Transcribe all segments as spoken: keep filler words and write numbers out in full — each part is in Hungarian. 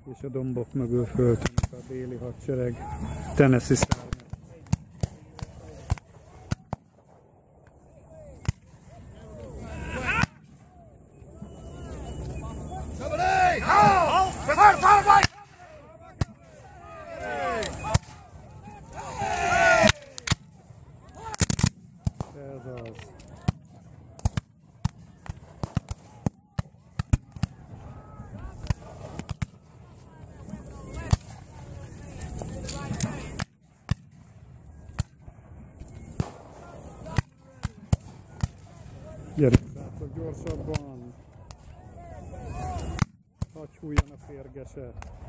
És a dombok mögül föltűnik a déli hadsereg Tennessee szárnya. Ez az. Gyerünk, srácok, gyorsabban! Hagy hújjon a férgese!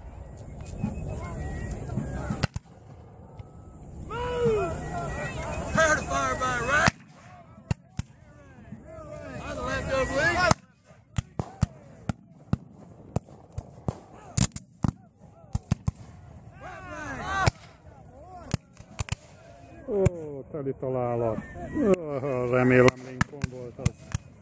Prepare to fire by right. On the left, oblique. Ó, teli találat! Oh, remélem Lincoln volt az.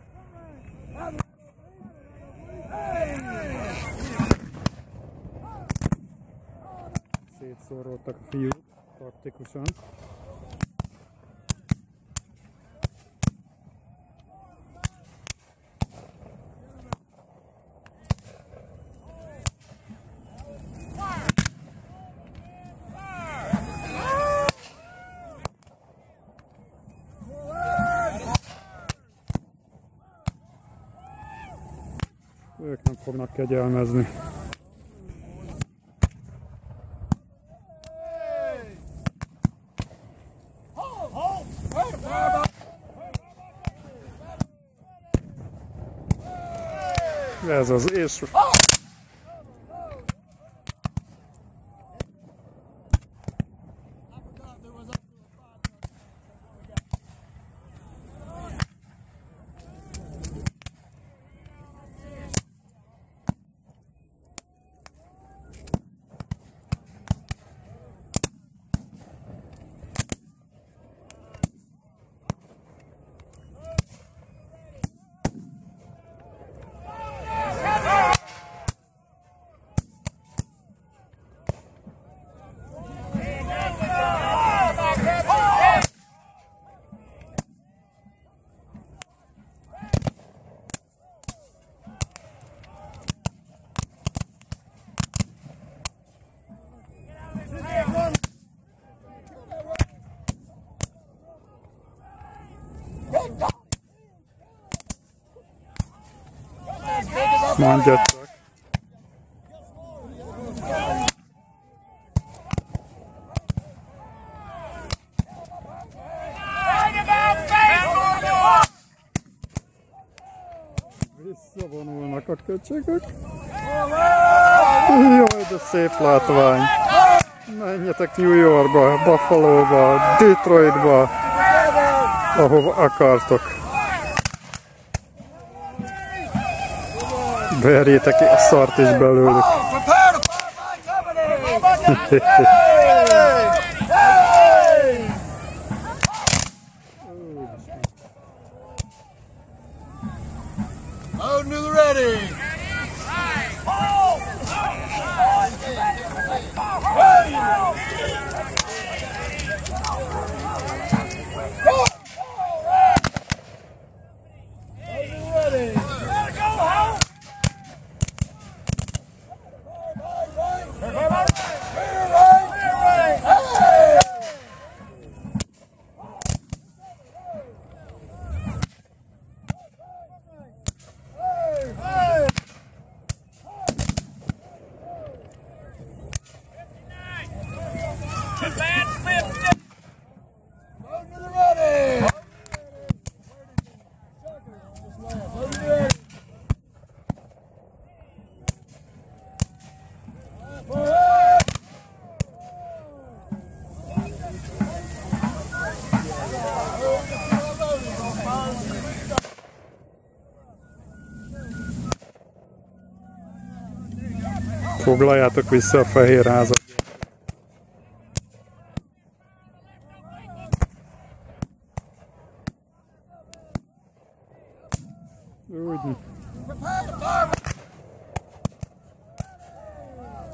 Szétszóródtak a fiúk taktikusan. Ők nem fognak kegyelmezni. Ez az, és... Mondjad csak. Visszavonulnak a köcsögök. Jaj, de szép látvány. Menjetek New Yorkba, Buffalo-ba, Detroitba, ahova akartok. Verjétek ki a szart is belőlük. Loading to the ready. Foglaljátok vissza a fehér házat. Úgy.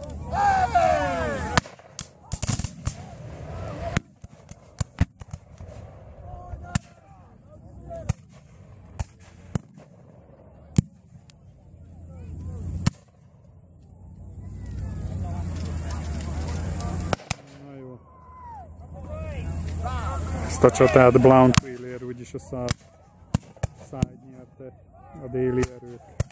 Ezt a csatát Blount Wheeler, úgyis a South Side nyerte a déli erők.